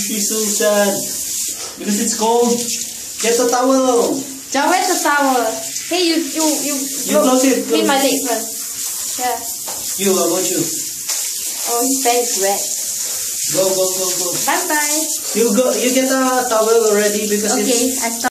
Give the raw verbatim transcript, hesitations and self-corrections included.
she's so sad. Because it's cold. Get the towel. John, where's the towel? Hey, you, you, you. You close it. Clean Close. my leg first. Yeah. You, how about you? Oh, his face is wet. Go, go, go, go. Bye bye. You go. You get a towel already because Okay, it's. I stop.